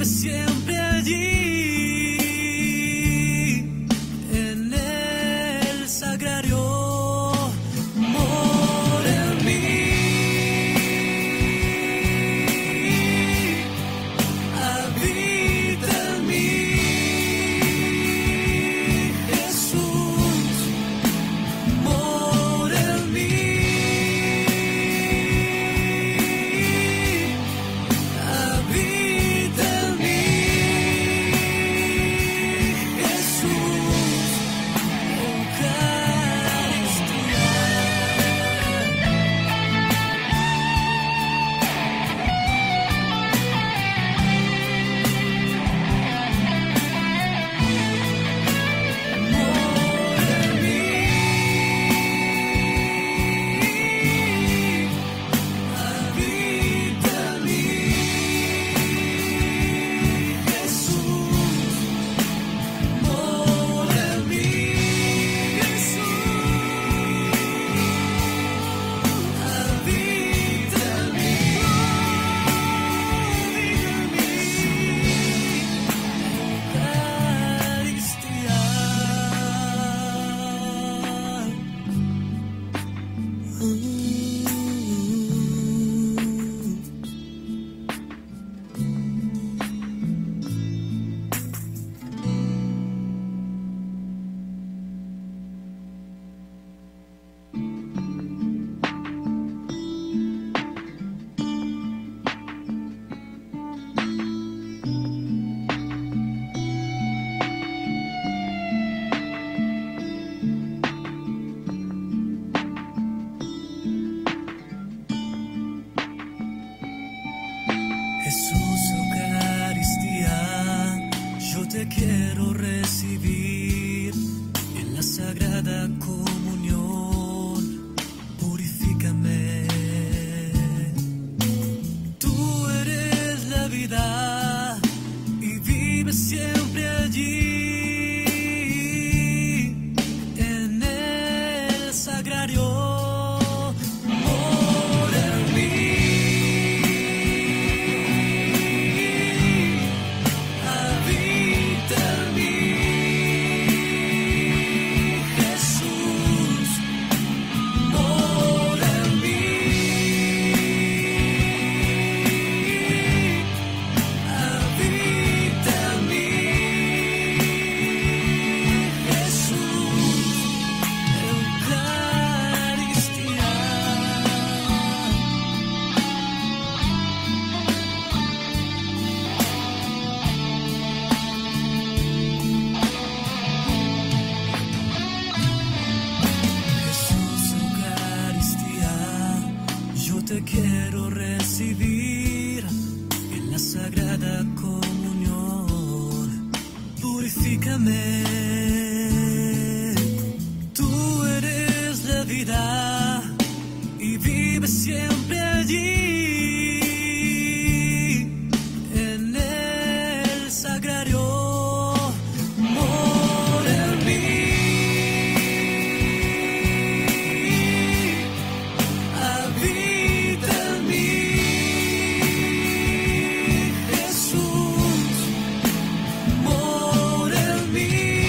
vive siempre allí, en el sagrario. Mora en mí, habita en mí, Jesús. Mora en mí, habita en mí, Jesús. Eucaristía. Mora en mí, habita en mí, Jesús. Mora en mí, Jesús. Habita en mí, Jesús, Eucaristía, yo te quiero recibir en la Sagrada Comunión. Purifícame. Tú eres la vida y vives siempre allí, en el sagrario. Mora en mí, habita en mí, Jesús. Mora en mí, habita en mí, Jesús. Eucaristía. Jesús, Eucaristía, yo te quiero recibir en la Sagrada Comunión. Purifícame. Tú eres la vida y vives siempre allí, en el sagrario. Mora en mí, habita en mí, Jesús. Mora en mí,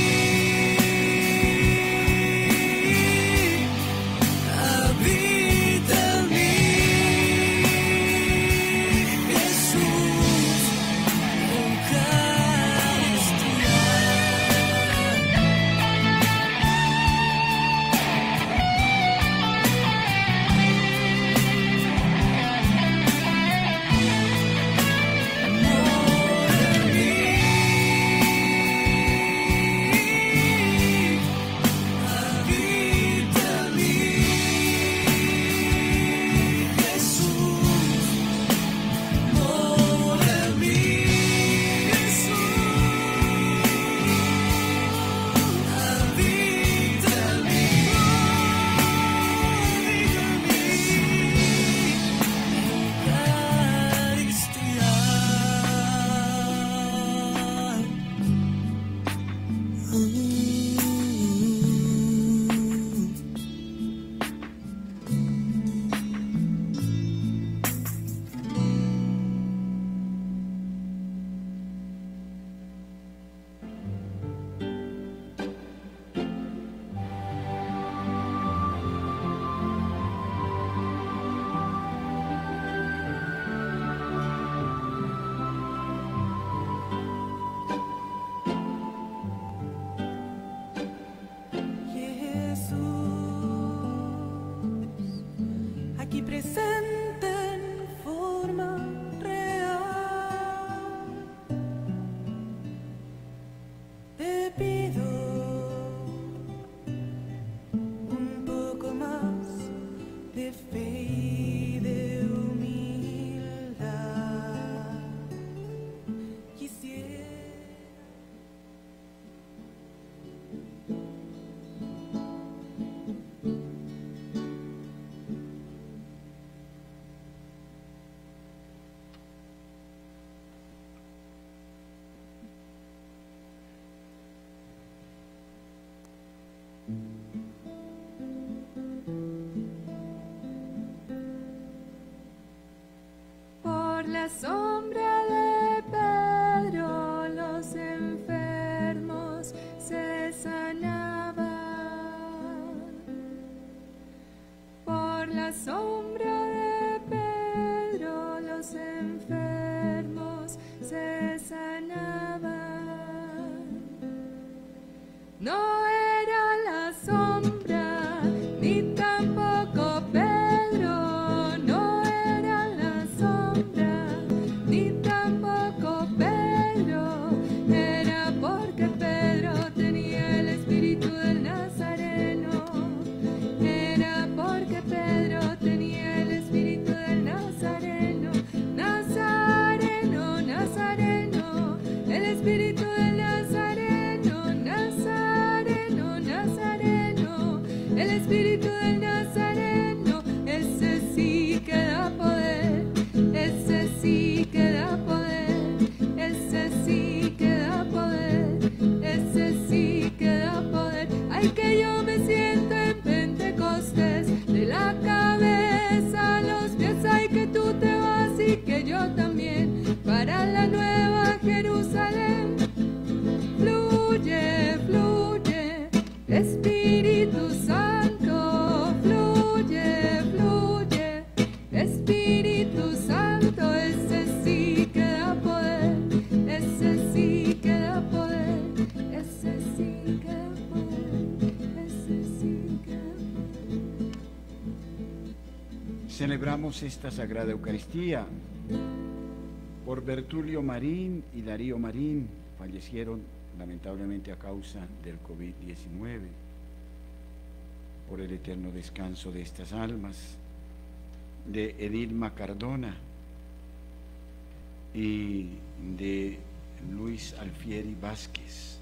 presente en forma real. Te pido un poco más de fe y de humildad. Quisiera por la sombra de Pedro los enfermos se sanaban. Por la sombra de Pedro los enfermos se sanaban. No era la sombra, ni tampoco Pedro, no era la sombra, ni tampoco Pedro, era porque Pedro tenía el espíritu del Nazareno, era porque Pedro tenía el espíritu del Nazareno, Nazareno, Nazareno, el espíritu del Nazareno, Nazareno, Nazareno, el espíritu del Nazareno, ese sí que da poder, ese sí que da poder, ese sí que da poder, ese sí que da poder. Ay, que yo me siento en Pentecostés, de la cabeza a los pies, ay, que tú te vas y que yo también, para la nueva Jerusalén. Fluye, fluye, Espíritu Santo, fluye, fluye, Espíritu Santo, ese sí que da poder, ese sí que da poder, ese sí que da poder, ese sí que da poder. Celebramos esta Sagrada Eucaristía por Bertulio Marín y Darío Marín, fallecieron lamentablemente a causa del COVID-19, por el eterno descanso de estas almas, de Edilma Cardona y de Luis Alfieri Vázquez.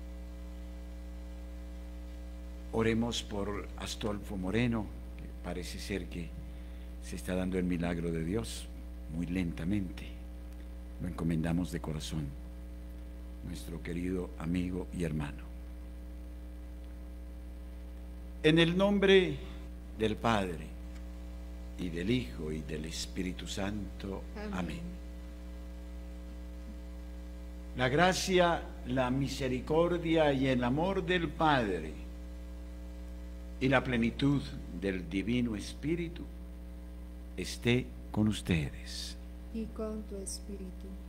Oremos por Astolfo Moreno, que parece ser que se está dando el milagro de Dios muy lentamente. Lo encomendamos de corazón, nuestro querido amigo y hermano. En el nombre del Padre, y del Hijo, y del Espíritu Santo. Amén. La gracia, la misericordia y el amor del Padre, y la plenitud del Divino Espíritu, esté con ustedes. Y con tu espíritu.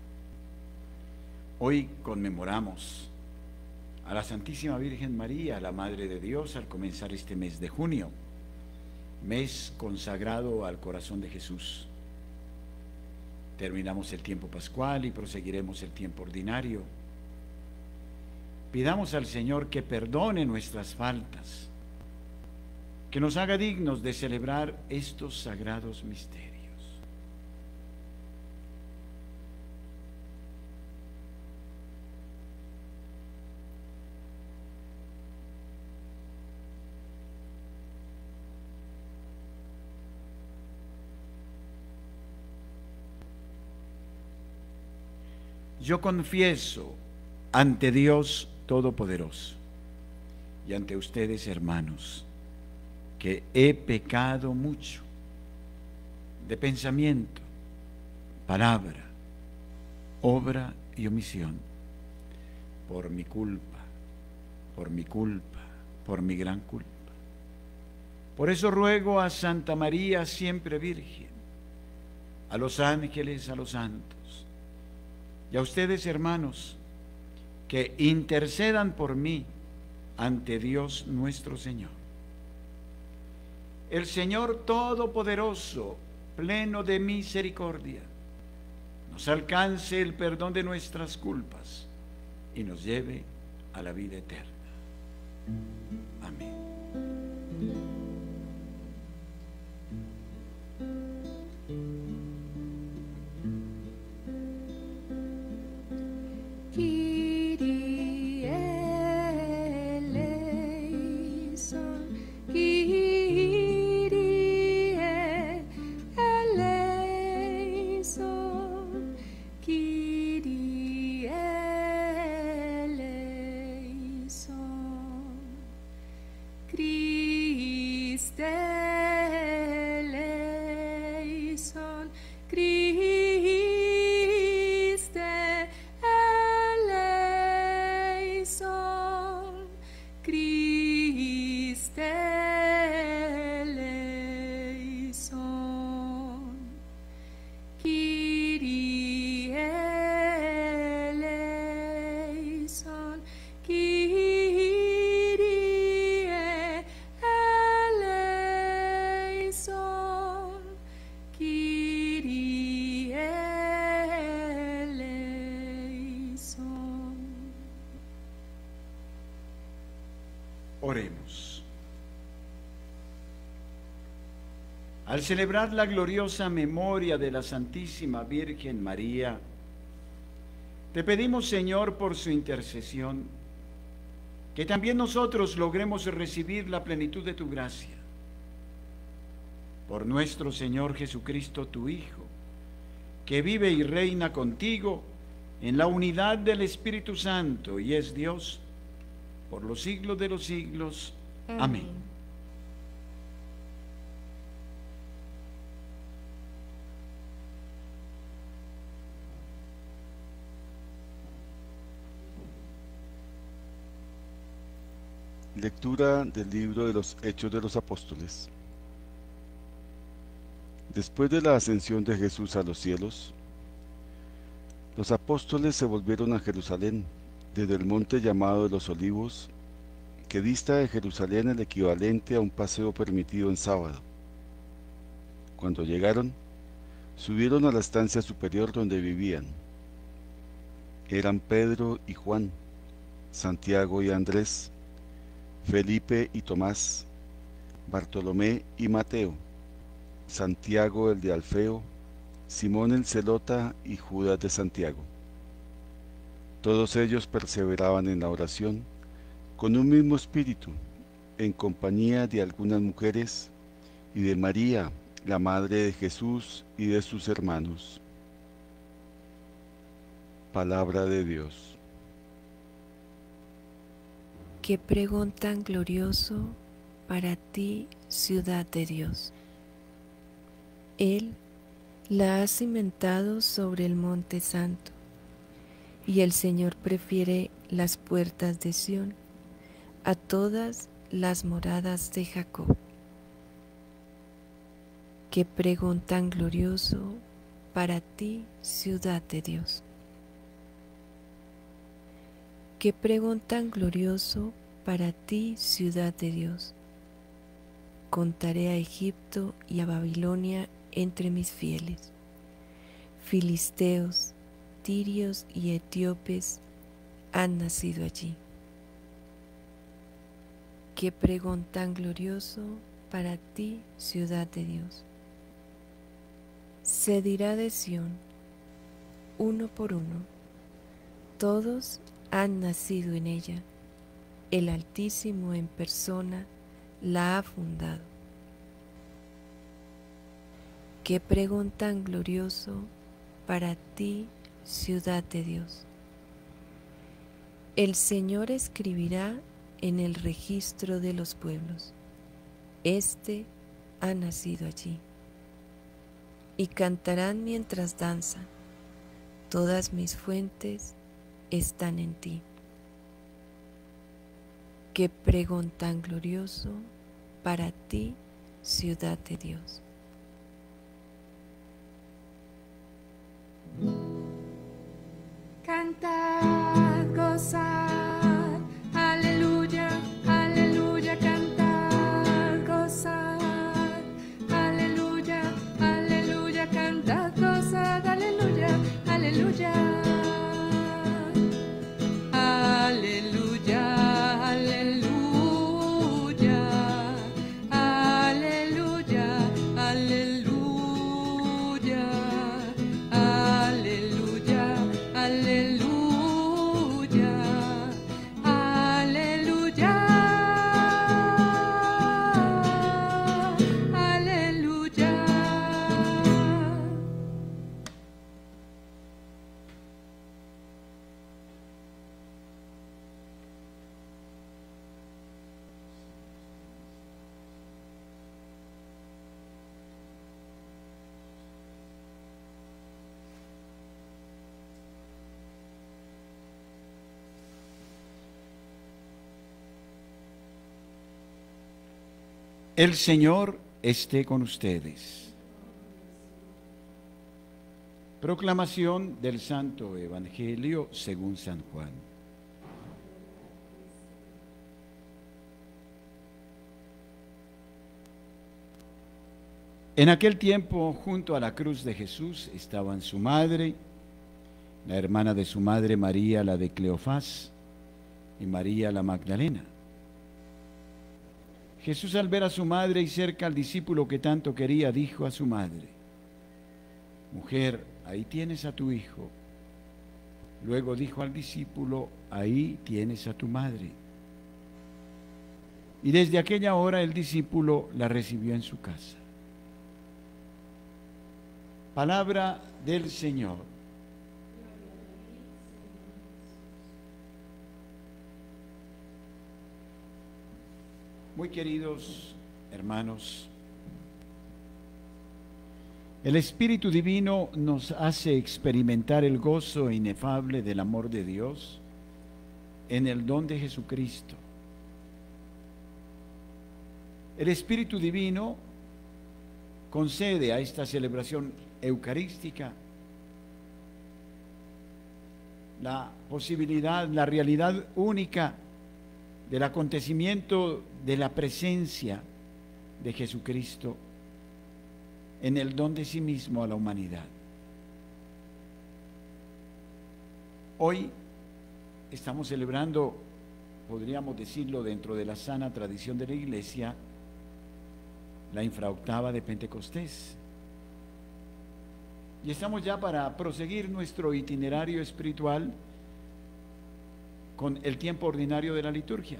Hoy conmemoramos a la Santísima Virgen María, la Madre de Dios, al comenzar este mes de junio, mes consagrado al corazón de Jesús. Terminamos el tiempo pascual y proseguiremos el tiempo ordinario. Pidamos al Señor que perdone nuestras faltas, que nos haga dignos de celebrar estos sagrados misterios. Yo confieso ante Dios Todopoderoso y ante ustedes, hermanos, que he pecado mucho de pensamiento, palabra, obra y omisión, por mi culpa, por mi gran culpa. Por eso ruego a Santa María, siempre Virgen, a los ángeles, a los santos, y a ustedes, hermanos, que intercedan por mí ante Dios nuestro Señor. el Señor Todopoderoso, pleno de misericordia, nos alcance el perdón de nuestras culpas y nos lleve a la vida eterna. Amén. Kyrie eleison, Kyrie eleison, Kyrie eleison, Christe eleison, Christe eleison, Christe eleison, Kyrie eleison, Kyrie eleison, Kyrie eleison. Oremos. Al celebrar la gloriosa memoria de la Santísima Virgen María, te pedimos, Señor, por su intercesión, que también nosotros logremos recibir la plenitud de tu gracia. Por nuestro Señor Jesucristo, tu Hijo, que vive y reina contigo en la unidad del Espíritu Santo y es Dios por los siglos de los siglos. Amén. Lectura del libro de los Hechos de los Apóstoles. Después de la ascensión de Jesús a los cielos, los apóstoles se volvieron a Jerusalén, desde el monte llamado de los Olivos, que dista de Jerusalén el equivalente a un paseo permitido en sábado. Cuando llegaron, subieron a la estancia superior donde vivían. Eran Pedro y Juan, Santiago y Andrés, Felipe y Tomás, Bartolomé y Mateo, Santiago el de Alfeo, Simón el Zelota y Judas de Santiago. Todos ellos perseveraban en la oración, con un mismo espíritu, en compañía de algunas mujeres y de María, la madre de Jesús y de sus hermanos. Palabra de Dios. Qué pregón tan glorioso para ti, ciudad de Dios. Él la ha cimentado sobre el monte santo, y el Señor prefiere las puertas de Sión a todas las moradas de Jacob. Qué pregón tan glorioso para ti, ciudad de Dios. Qué pregón tan glorioso para ti, ciudad de Dios. Contaré a Egipto y a Babilonia entre mis fieles. Filisteos, tirios y etíopes han nacido allí. Qué pregón tan glorioso para ti, ciudad de Dios. Se dirá de Sión, uno por uno, todos han nacido en ella, el Altísimo en persona la ha fundado. Qué pregón tan glorioso para ti, ciudad de Dios. El Señor escribirá en el registro de los pueblos, este ha nacido allí. Y cantarán mientras danzan, todas mis fuentes están en ti. Qué pregón tan glorioso para ti, ciudad de Dios. Cantad, gozad, aleluya, aleluya, cantad, gozad, El Señor esté con ustedes. Proclamación del Santo Evangelio según San Juan. En aquel tiempo, junto a la cruz de Jesús, estaban su madre, la hermana de su madre María, la de Cleofás, y María la Magdalena. Jesús, al ver a su madre y cerca al discípulo que tanto quería, dijo a su madre: Mujer, ahí tienes a tu hijo. Luego dijo al discípulo: Ahí tienes a tu madre. Y desde aquella hora el discípulo la recibió en su casa. Palabra del Señor. Muy queridos hermanos, el Espíritu Divino nos hace experimentar el gozo inefable del amor de Dios en el don de Jesucristo. El Espíritu Divino concede a esta celebración eucarística la posibilidad, la realidad única del acontecimiento de la presencia de Jesucristo en el don de sí mismo a la humanidad. Hoy estamos celebrando, podríamos decirlo dentro de la sana tradición de la Iglesia, la infraoctava de Pentecostés. Y estamos ya para proseguir nuestro itinerario espiritual con el tiempo ordinario de la liturgia.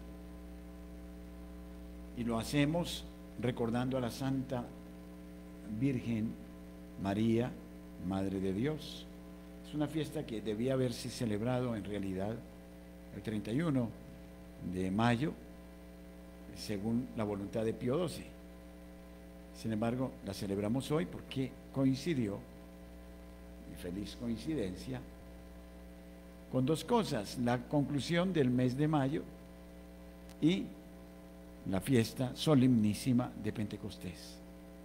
Y lo hacemos recordando a la Santa Virgen María, Madre de Dios. Es una fiesta que debía haberse celebrado en realidad el 31 de mayo, según la voluntad de Pío XII. Sin embargo, la celebramos hoy porque coincidió, y feliz coincidencia, con dos cosas: la conclusión del mes de mayo y la fiesta solemnísima de Pentecostés.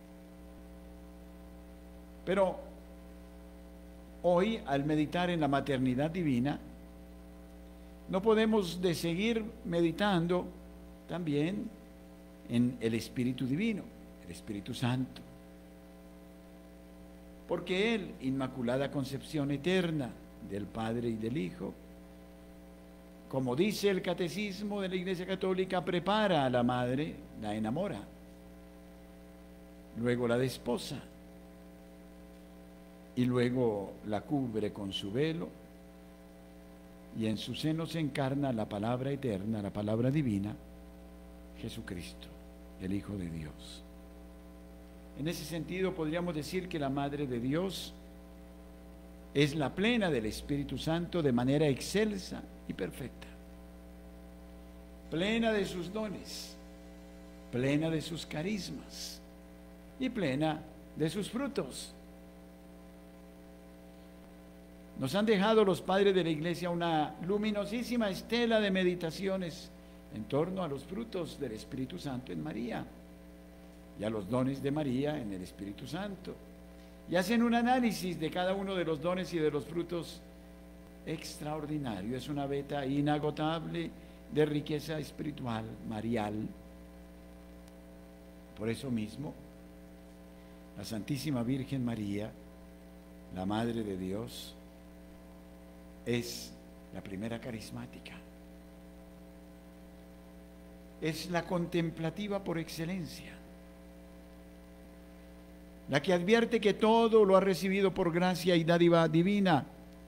Pero hoy, al meditar en la maternidad divina, no podemos de seguir meditando también en el Espíritu Divino, el Espíritu Santo. Porque Él, Inmaculada Concepción eterna del Padre y del Hijo, como dice el Catecismo de la Iglesia Católica, prepara a la madre, la enamora, luego la desposa, y luego la cubre con su velo, y en su seno se encarna la palabra eterna, la palabra divina, Jesucristo, el Hijo de Dios. En ese sentido podríamos decir que la Madre de Dios es la plena del Espíritu Santo de manera excelsa y perfecta, plena de sus dones, plena de sus carismas y plena de sus frutos. Nos han dejado los padres de la Iglesia una luminosísima estela de meditaciones en torno a los frutos del Espíritu Santo en María y a los dones de María en el Espíritu Santo, y hacen un análisis de cada uno de los dones y de los frutos extraordinario. Es una veta inagotable de riqueza espiritual, marial. Por eso mismo, la Santísima Virgen María, la Madre de Dios, es la primera carismática. Es la contemplativa por excelencia, la que advierte que todo lo ha recibido por gracia y dádiva divina.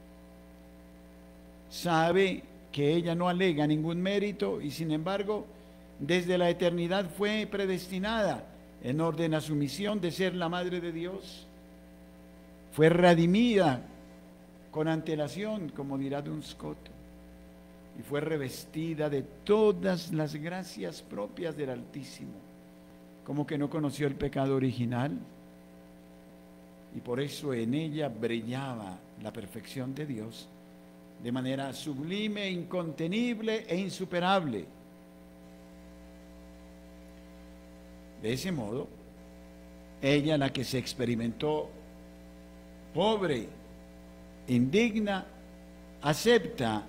Sabe que ella no alega ningún mérito y sin embargo desde la eternidad fue predestinada en orden a su misión de ser la Madre de Dios. Fue redimida con antelación, como dirá Duns Scoto, y fue revestida de todas las gracias propias del Altísimo, como que no conoció el pecado original, y por eso en ella brillaba la perfección de Dios de manera sublime, incontenible e insuperable. De ese modo, ella, la que se experimentó pobre, indigna, acepta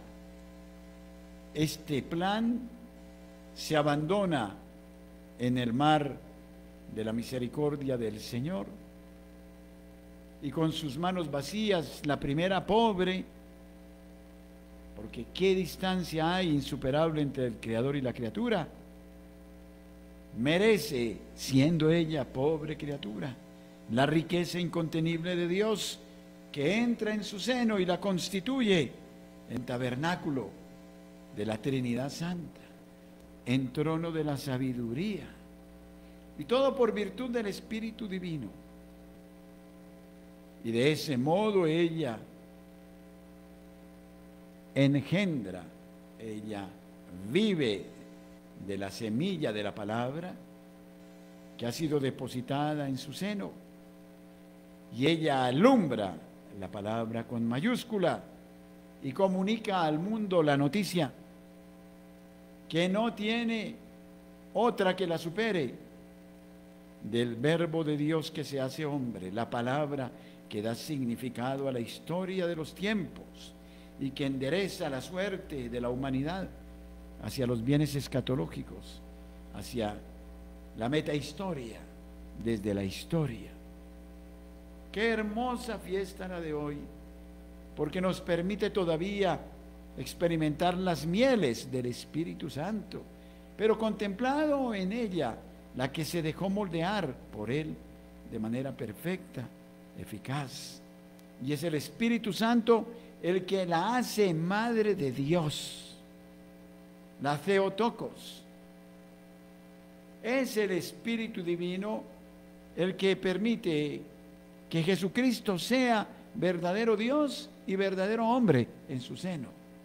este plan, se abandona en el mar de la misericordia del Señor y con sus manos vacías, la primera pobre, porque qué distancia hay insuperable entre el Creador y la criatura, merece, siendo ella pobre criatura, la riqueza incontenible de Dios que entra en su seno y la constituye en tabernáculo de la Trinidad Santa, en trono de la sabiduría, y todo por virtud del Espíritu Divino. Y de ese modo ella engendra, ella vive de la semilla de la palabra que ha sido depositada en su seno, y ella alumbra la palabra con mayúscula y comunica al mundo la noticia que no tiene otra que la supere, del Verbo de Dios que se hace hombre, la palabra que da significado a la historia de los tiempos y que endereza la suerte de la humanidad hacia los bienes escatológicos, hacia la metahistoria, desde la historia. Qué hermosa fiesta la de hoy, porque nos permite todavía experimentar las mieles del Espíritu Santo, pero contemplado en ella la que se dejó moldear por Él de manera perfecta, eficaz. Y es el Espíritu Santo el que la hace Madre de Dios, la Theotokos. Es el Espíritu Divino el que permite que Jesucristo sea verdadero Dios y verdadero hombre en su seno.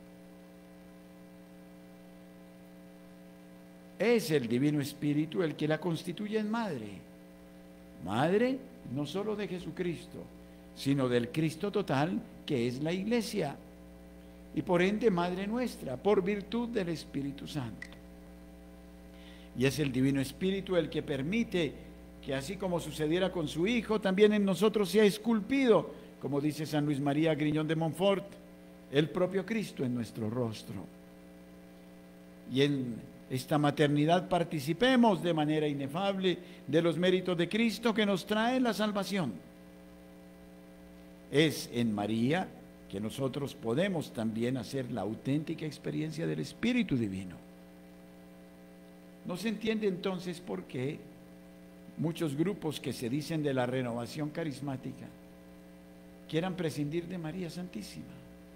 Es el Divino Espíritu el que la constituye en madre. Madre no solo de Jesucristo, sino del Cristo total, que es la Iglesia, y por ende Madre nuestra, por virtud del Espíritu Santo. Y es el Divino Espíritu el que permite que, así como sucediera con su Hijo, también en nosotros sea esculpido, como dice San Luis María Griñón de Montfort, el propio Cristo en nuestro rostro. Y en esta maternidad participemos de manera inefable de los méritos de Cristo que nos trae la salvación. Es en María que nosotros podemos también hacer la auténtica experiencia del Espíritu Divino. No se entiende entonces por qué muchos grupos que se dicen de la renovación carismática quieran prescindir de María Santísima,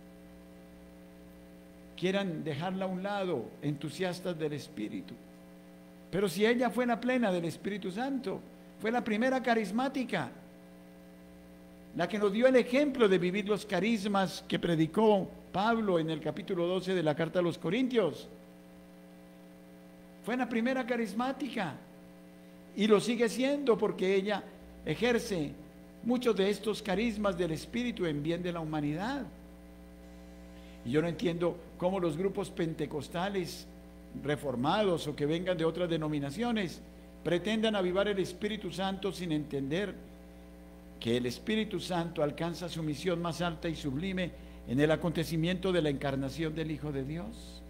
quieran dejarla a un lado, entusiastas del Espíritu. Pero si ella fue la plena del Espíritu Santo, fue la primera carismática, la que nos dio el ejemplo de vivir los carismas que predicó Pablo en el capítulo 12 de la carta a los Corintios. Fue la primera carismática y lo sigue siendo, porque ella ejerce muchos de estos carismas del Espíritu en bien de la humanidad. Y yo no entiendo cómo los grupos pentecostales reformados o que vengan de otras denominaciones pretendan avivar el Espíritu Santo sin entender que el Espíritu Santo alcanza su misión más alta y sublime en el acontecimiento de la encarnación del Hijo de Dios.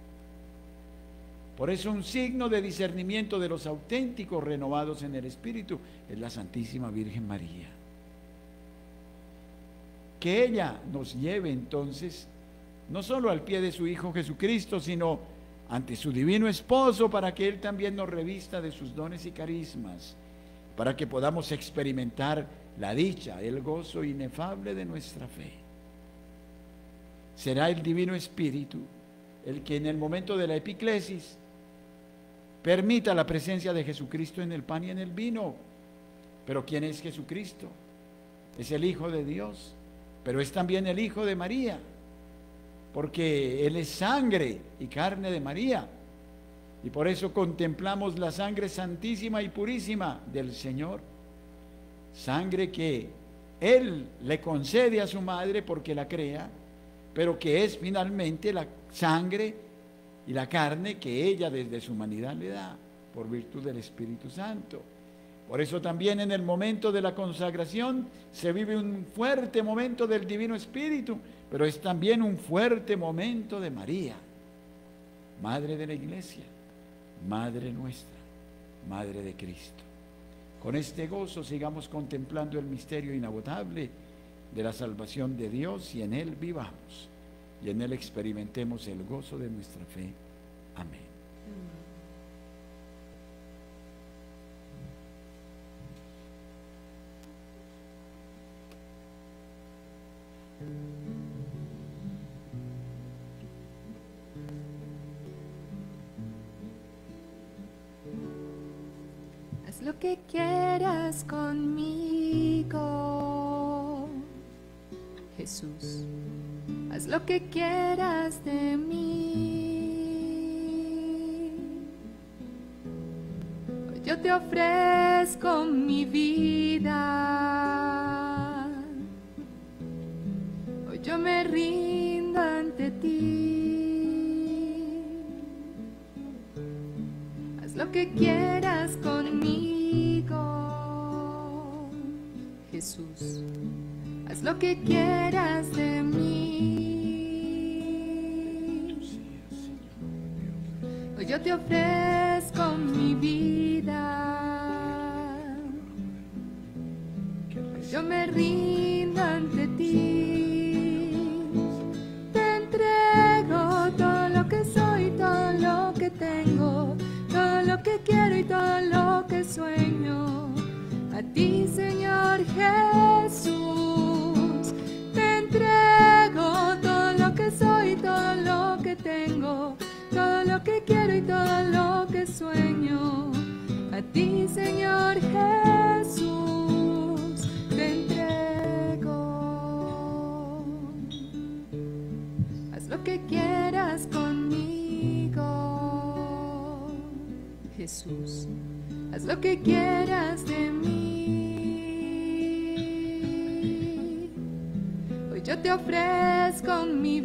Por eso un signo de discernimiento de los auténticos renovados en el Espíritu es la Santísima Virgen María. Que ella nos lleve entonces no solo al pie de su Hijo Jesucristo, sino ante su divino esposo, para que Él también nos revista de sus dones y carismas, para que podamos experimentar la dicha, el gozo inefable de nuestra fe. Será el Divino Espíritu el que en el momento de la epiclesis permita la presencia de Jesucristo en el pan y en el vino. Pero ¿quién es Jesucristo? Es el Hijo de Dios, pero es también el Hijo de María, porque Él es sangre y carne de María, y por eso contemplamos la sangre santísima y purísima del Señor, sangre que Él le concede a su madre porque la crea, pero que es finalmente la sangre y la carne que ella desde su humanidad le da, por virtud del Espíritu Santo. Por eso también en el momento de la consagración se vive un fuerte momento del Divino Espíritu, pero es también un fuerte momento de María, Madre de la Iglesia, Madre nuestra, Madre de Cristo. Con este gozo sigamos contemplando el misterio inagotable de la salvación de Dios y en Él vivamos y en Él experimentemos el gozo de nuestra fe. Amén. Haz lo que quieras conmigo, Jesús. Haz lo que quieras de mí. Hoy yo te ofrezco mi vida. Hoy yo me rindo ante ti. Haz lo que quieras conmigo, Jesús. Haz lo que quieras de mí. Hoy yo te ofrezco mi vida. Yo me rindo ante ti. Te entrego todo lo que soy, todo lo que tengo, todo lo que quiero y todo lo que sueño. A ti, Señor Jesús. Te entrego todo lo que soy, todo lo que tengo, todo lo que quiero y todo lo que sueño. A ti, Señor Jesús, te entrego. Haz lo que quieras conmigo, Jesús. Haz lo que quieras de mí. Hoy yo te ofrezco mi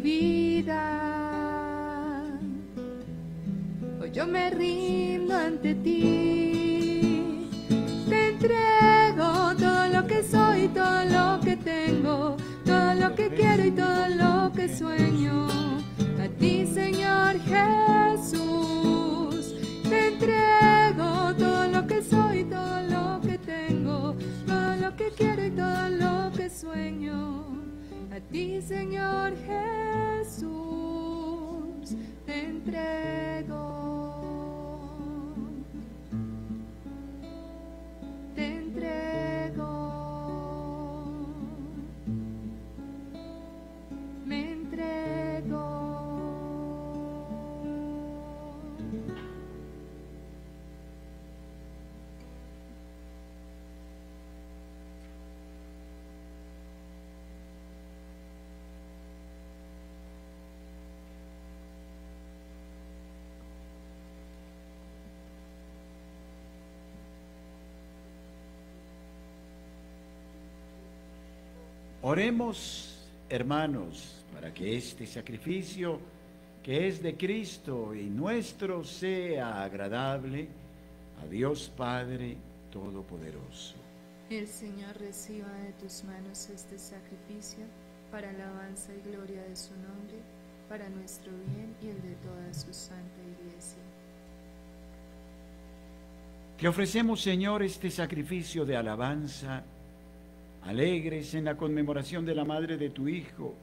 vida. Hoy yo me rindo ante ti. Te entrego todo lo que soy, todo lo que tengo, todo lo que quiero y todo lo que sueño. A ti, Señor Jesús, te entrego todo lo que soy, todo lo que tengo, todo lo que quiero y todo lo que sueño. A ti, Señor Jesús, te entrego. Te entrego. Me entrego. Oremos, hermanos, para que este sacrificio que es de Cristo y nuestro sea agradable a Dios Padre Todopoderoso. El Señor reciba de tus manos este sacrificio para alabanza y gloria de su nombre, para nuestro bien y el de toda su santa Iglesia. Te ofrecemos, Señor, este sacrificio de alabanza, alegres en la conmemoración de la madre de tu Hijo,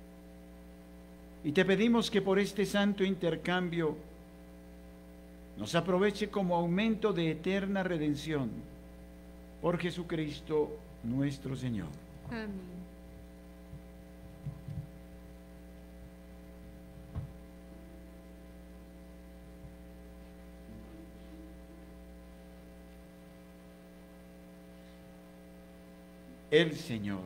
y te pedimos que por este santo intercambio nos aproveche como aumento de eterna redención, por Jesucristo nuestro Señor. Amén. El Señor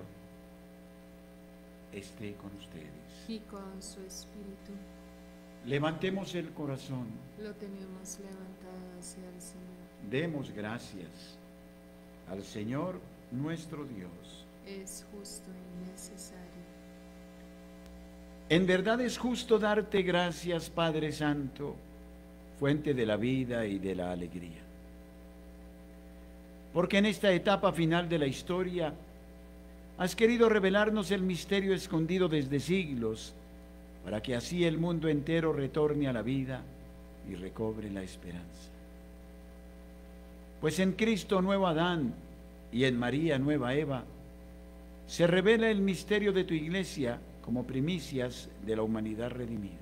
esté con ustedes. Y con su espíritu Levantemos el corazón, lo tenemos levantado hacia el Señor. demos gracias al Señor nuestro Dios. Es justo y necesario. En verdad es justo darte gracias, Padre Santo, fuente de la vida y de la alegría. Porque en esta etapa final de la historia has querido revelarnos el misterio escondido desde siglos, para que así el mundo entero retorne a la vida y recobre la esperanza. Pues en Cristo nuevo Adán y en María nueva Eva se revela el misterio de tu Iglesia como primicias de la humanidad redimida.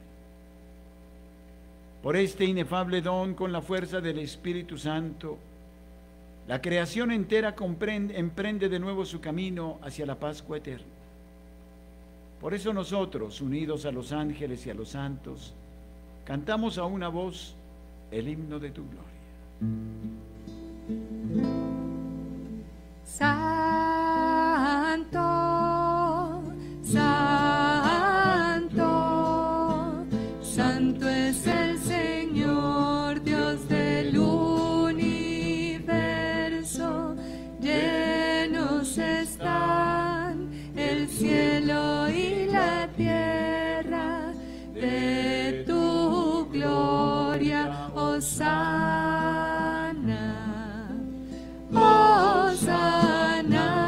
Por este inefable don, con la fuerza del Espíritu Santo, la creación entera emprende de nuevo su camino hacia la Pascua eterna. Por eso nosotros, unidos a los ángeles y a los santos, cantamos a una voz el himno de tu gloria. Santo, santo, santo es el Señor, Dios del universo. Llenos están el cielo y la tierra de tu gloria, Hosana, Hosana.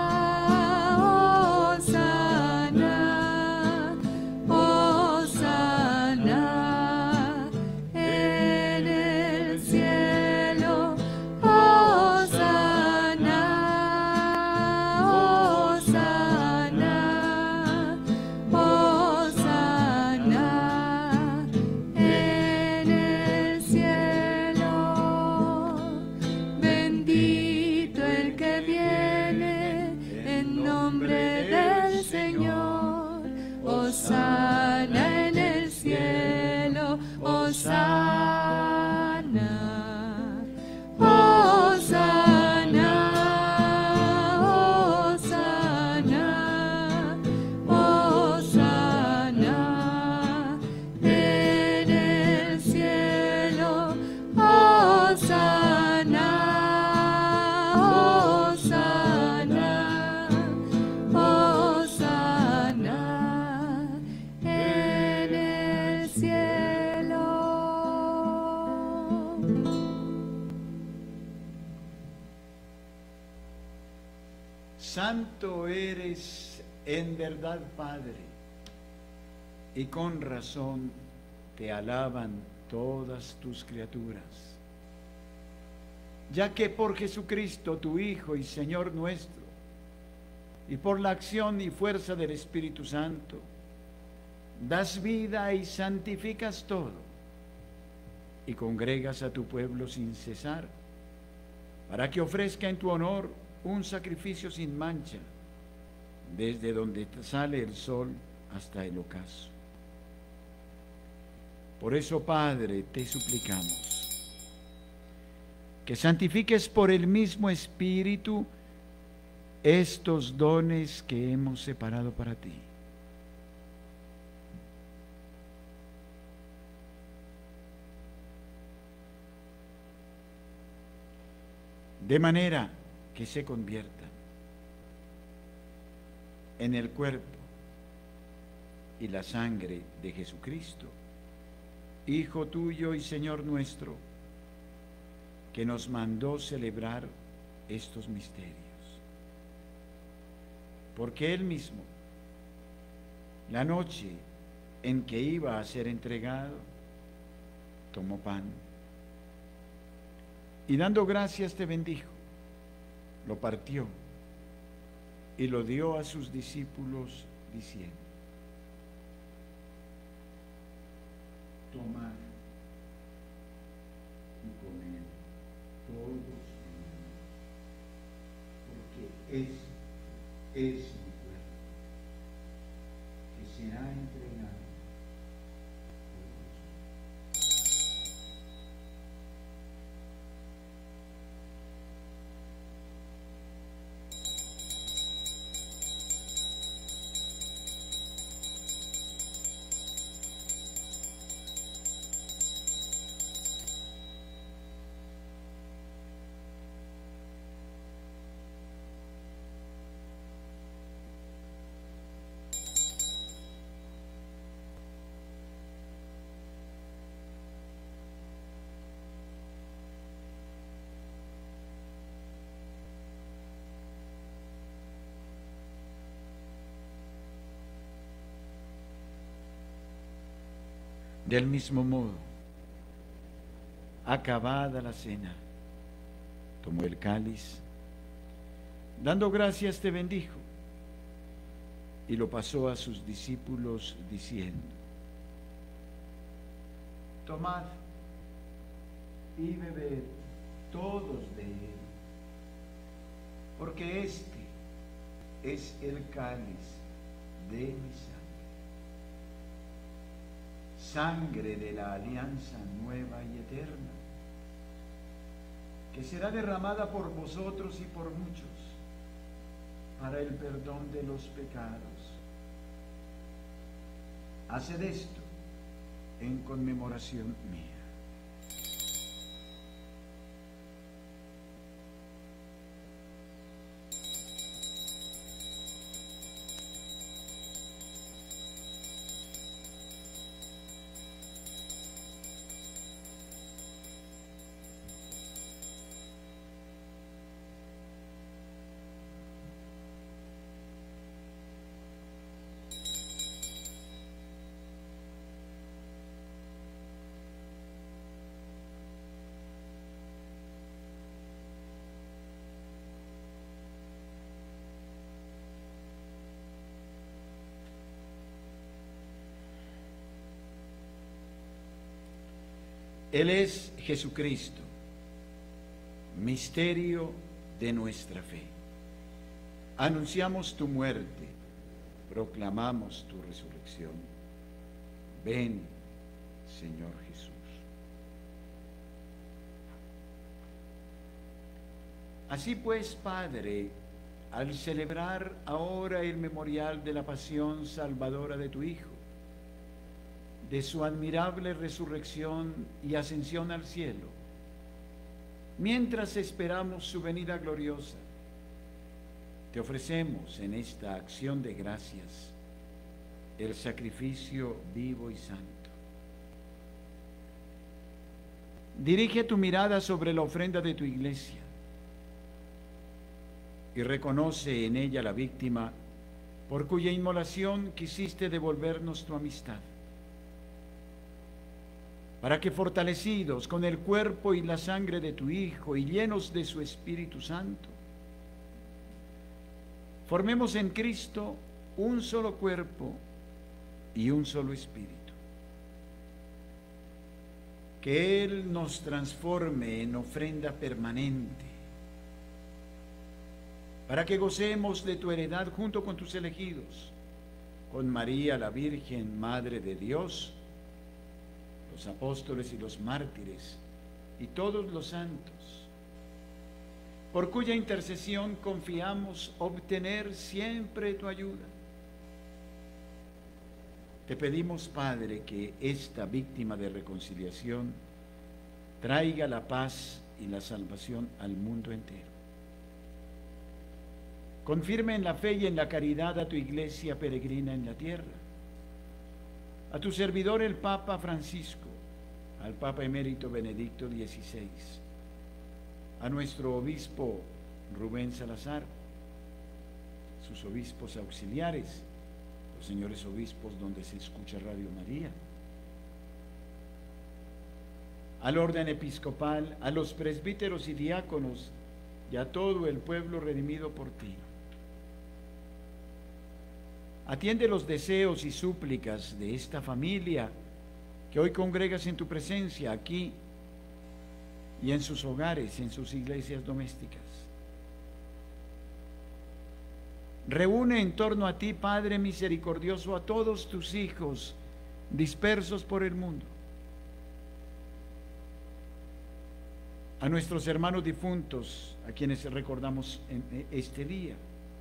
Santo eres en verdad, Padre, y con razón te alaban todas tus criaturas, ya que por Jesucristo, tu Hijo y Señor nuestro, y por la acción y fuerza del Espíritu Santo, das vida y santificas todo, y congregas a tu pueblo sin cesar, para que ofrezca en tu honor un sacrificio sin mancha, desde donde sale el sol hasta el ocaso. Por eso, Padre, te suplicamos que santifiques por el mismo Espíritu estos dones que hemos separado para ti. De manera que se conviertan en el cuerpo y la sangre de Jesucristo, Hijo tuyo y Señor nuestro, que nos mandó celebrar estos misterios. Porque Él mismo, la noche en que iba a ser entregado, tomó pan y dando gracias te bendijo, lo partió y lo dio a sus discípulos diciendo: tomad y comed todos, porque es mi cuerpo, que será entregado por vosotros. Del mismo modo, acabada la cena, tomó el cáliz, dando gracias te bendijo, y lo pasó a sus discípulos diciendo: tomad y bebed todos de él, porque este es el cáliz de mi sangre de la alianza nueva y eterna, que será derramada por vosotros y por muchos para el perdón de los pecados. Haced esto en conmemoración mía. Él es Jesucristo, misterio de nuestra fe. Anunciamos tu muerte, proclamamos tu resurrección. Ven, Señor Jesús. Así pues, Padre, al celebrar ahora el memorial de la pasión salvadora de tu Hijo, de su admirable resurrección y ascensión al cielo, mientras esperamos su venida gloriosa, te ofrecemos en esta acción de gracias el sacrificio vivo y santo. Dirige tu mirada sobre la ofrenda de tu iglesia y reconoce en ella la víctima por cuya inmolación quisiste devolvernos tu amistad, para que fortalecidos con el cuerpo y la sangre de tu Hijo y llenos de su Espíritu Santo, formemos en Cristo un solo cuerpo y un solo espíritu. Que Él nos transforme en ofrenda permanente, para que gocemos de tu heredad junto con tus elegidos, con María la Virgen, Madre de Dios, los apóstoles y los mártires y todos los santos, por cuya intercesión confiamos obtener siempre tu ayuda. Te pedimos, Padre, que esta víctima de reconciliación traiga la paz y la salvación al mundo entero. Confirme en la fe y en la caridad a tu iglesia peregrina en la tierra, a tu servidor el Papa Francisco, al Papa Emérito Benedicto XVI, a nuestro obispo Rubén Salazar, sus obispos auxiliares, los señores obispos donde se escucha Radio María, al orden episcopal, a los presbíteros y diáconos y a todo el pueblo redimido por ti. Atiende los deseos y súplicas de esta familia que hoy congregas en tu presencia aquí y en sus hogares, en sus iglesias domésticas. Reúne en torno a ti, Padre misericordioso, a todos tus hijos dispersos por el mundo, a nuestros hermanos difuntos, a quienes recordamos en este día,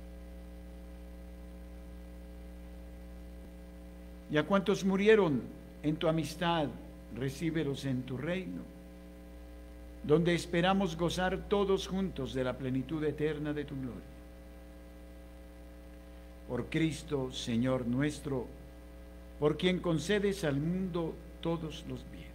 y a cuantos murieron en tu amistad, recíbelos en tu reino, donde esperamos gozar todos juntos de la plenitud eterna de tu gloria. Por Cristo, Señor nuestro, por quien concedes al mundo todos los bienes.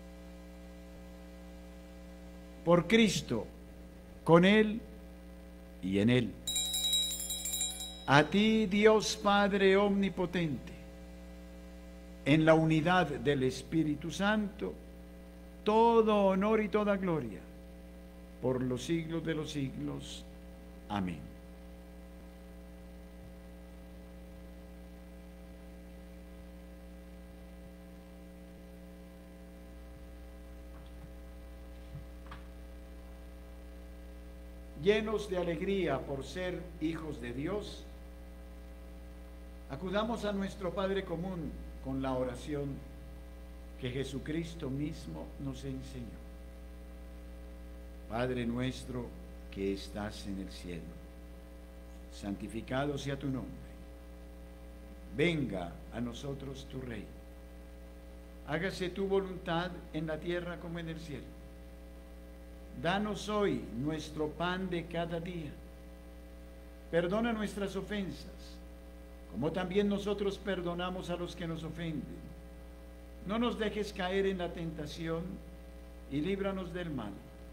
Por Cristo, con Él y en Él. A ti, Dios Padre omnipotente, en la unidad del Espíritu Santo, todo honor y toda gloria, por los siglos de los siglos. Amén. Llenos de alegría por ser hijos de Dios, acudamos a nuestro Padre común con la oración que Jesucristo mismo nos enseñó. Padre nuestro que estás en el cielo, santificado sea tu nombre. Venga a nosotros tu reino. Hágase tu voluntad en la tierra como en el cielo. Danos hoy nuestro pan de cada día. Perdona nuestras ofensas, como también nosotros perdonamos a los que nos ofenden. No nos dejes caer en la tentación y líbranos del mal.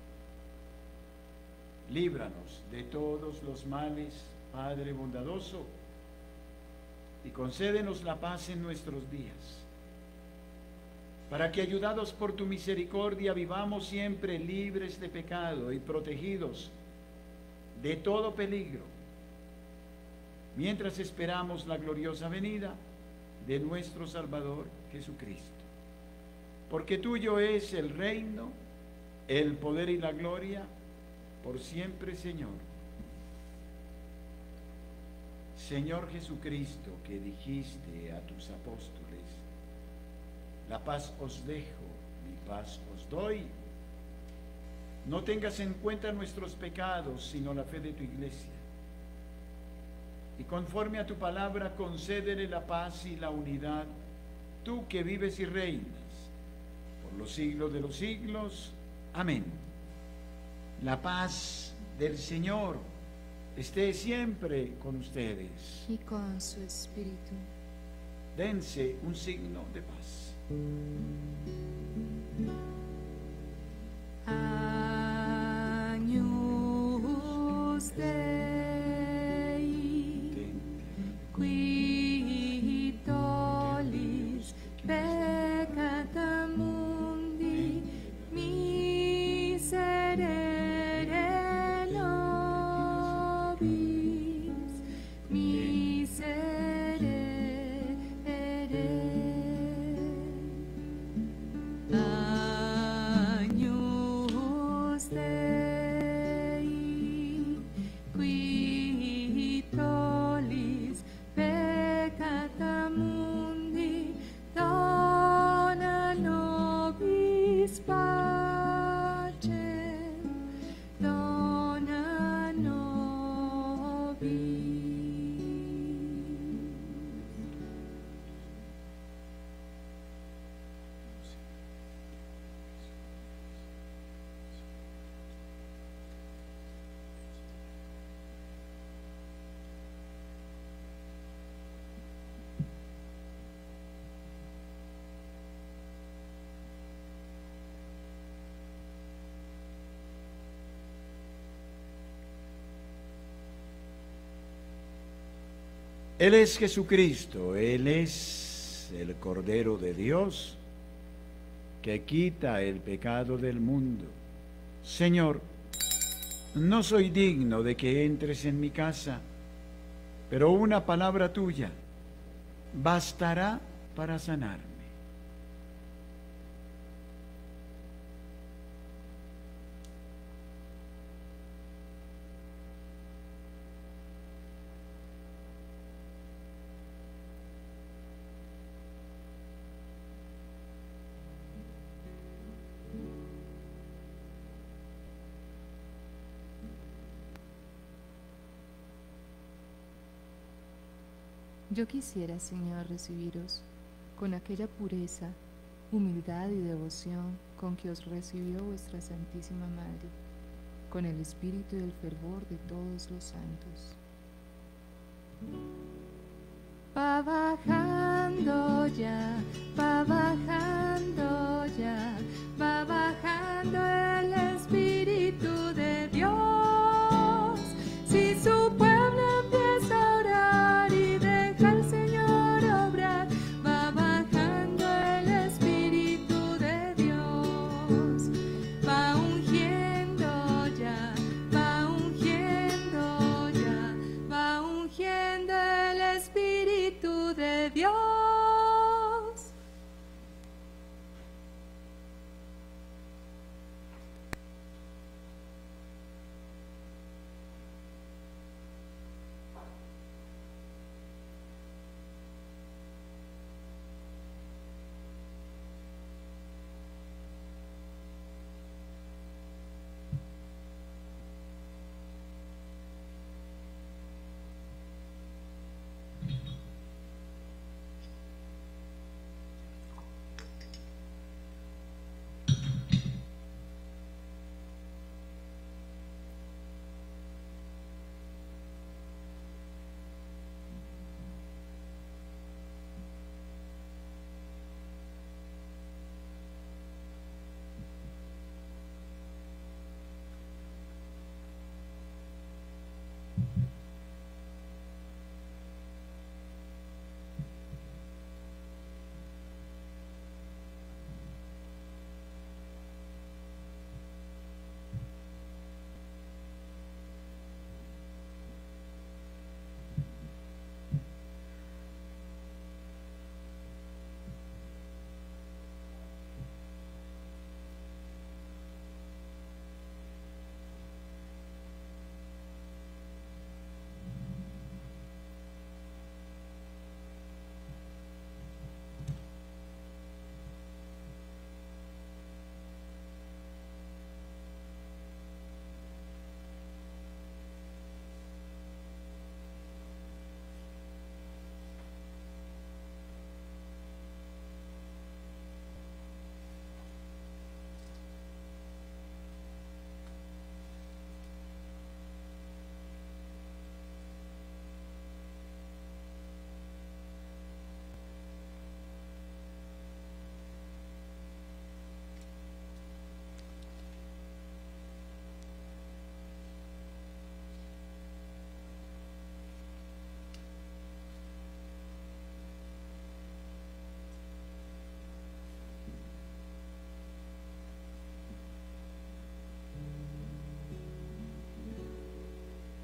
Líbranos de todos los males, Padre bondadoso, y concédenos la paz en nuestros días, para que, ayudados por tu misericordia, vivamos siempre libres de pecado y protegidos de todo peligro, mientras esperamos la gloriosa venida de nuestro Salvador Jesucristo. Porque tuyo es el reino, el poder y la gloria, por siempre, Señor. Señor Jesucristo, que dijiste a tus apóstoles: la paz os dejo, mi paz os doy. No tengas en cuenta nuestros pecados, sino la fe de tu iglesia. Y conforme a tu palabra, concédele la paz y la unidad, tú que vives y reinas por los siglos de los siglos. Amén. La paz del Señor esté siempre con ustedes. Y con su espíritu. Dense un signo de paz. Agnus Dei, qui tollis peccata mundi, miserere nobis, miserere. Agnus Dei, qui tollis peccata mundi, dona nobis pacem, dona nobis. Él es Jesucristo, Él es el Cordero de Dios que quita el pecado del mundo. Señor, no soy digno de que entres en mi casa, pero una palabra tuya bastará para sanarme. Yo quisiera, Señor, recibiros con aquella pureza, humildad y devoción con que os recibió vuestra Santísima Madre, con el espíritu y el fervor de todos los santos. Va bajando ya, va bajando ya, va bajando el Espíritu de Dios. Si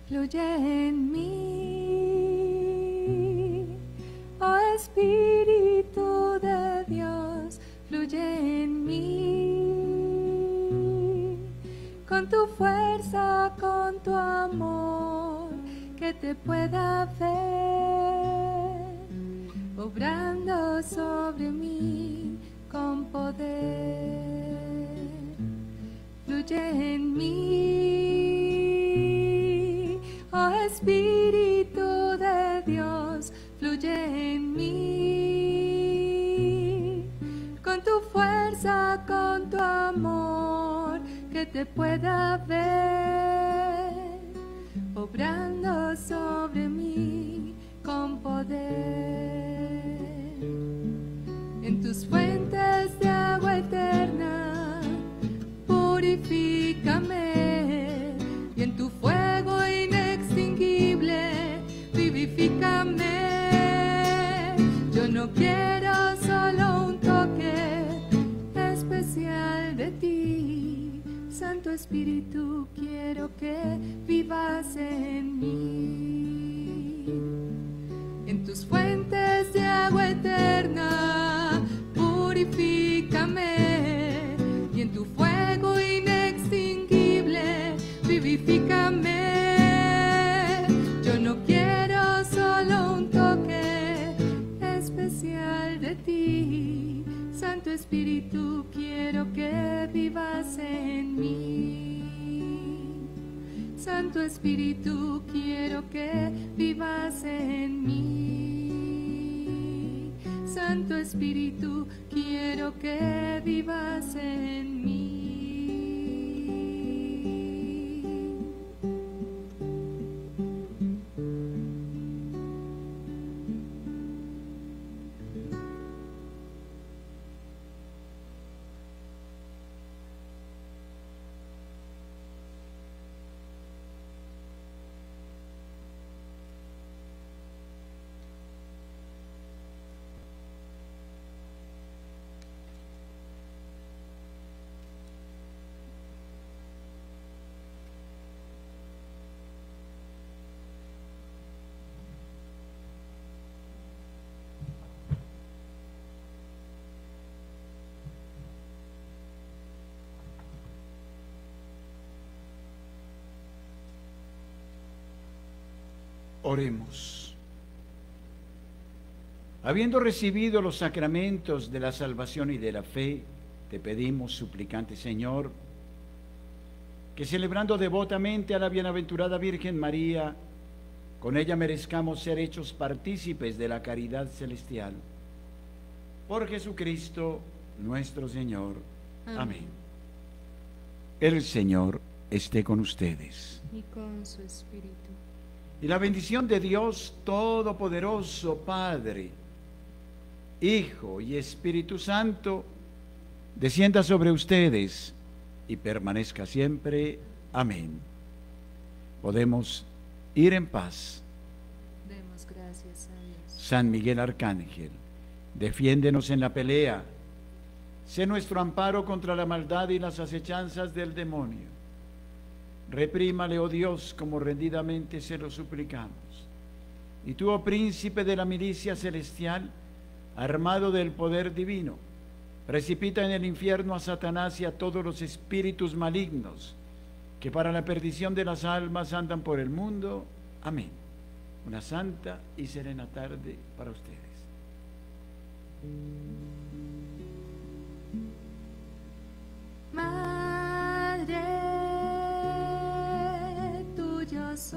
fluye en mí. Oh Espíritu de Dios, fluye en mí. Con tu fuerza, con tu amor, que te pueda ver, obrando sobre mí con poder. Fluye en mí, oh Espíritu de Dios, fluye en mí. Con tu fuerza, con tu amor, que te pueda ver, obrando sobre mí con poder. En tus fuentes de agua eterna, purifícame, y en tu fuego inextinguible, vivifícame. Yo no quiero solo un toque especial de ti, Santo Espíritu, quiero que vivas en mí. En tus fuentes de agua eterna, purifícame, y en tu fuego inextinguible, vivifícame. Yo no quiero solo un toque especial de ti, Santo Espíritu, quiero que vivas en mí. Santo Espíritu, quiero que vivas en mí. Santo Espíritu, quiero que vivas en mí. Oremos. Habiendo recibido los sacramentos de la salvación y de la fe, te pedimos, suplicante Señor, que celebrando devotamente a la bienaventurada Virgen María, con ella merezcamos ser hechos partícipes de la caridad celestial. Por Jesucristo nuestro Señor. Amén. El Señor esté con ustedes. Y con su Espíritu. Y la bendición de Dios Todopoderoso, Padre, Hijo y Espíritu Santo, descienda sobre ustedes y permanezca siempre. Amén. Podemos ir en paz. Demos gracias a Dios. San Miguel Arcángel, defiéndenos en la pelea. Sé nuestro amparo contra la maldad y las acechanzas del demonio. Reprímale, oh Dios, como rendidamente se lo suplicamos. Y tú, oh príncipe de la milicia celestial, armado del poder divino, precipita en el infierno a Satanás y a todos los espíritus malignos que para la perdición de las almas andan por el mundo. Amén. Una santa y serena tarde para ustedes. Madre, tuyo soy,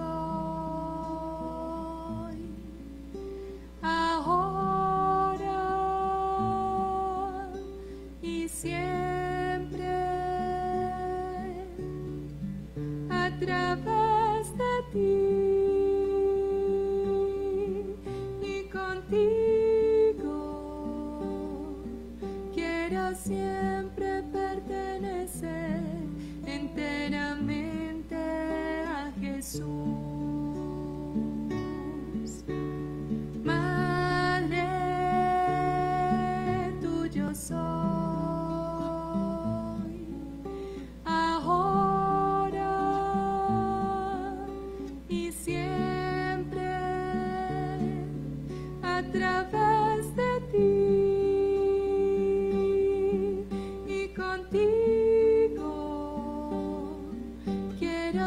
ahora y siempre, a través de ti y contigo, quiero siempre pertenecer enteramente a Jesús. Madre, tuyo soy, ahora y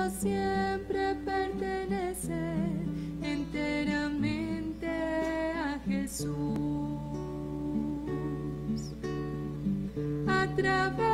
siempre pertenecer enteramente a Jesús. A través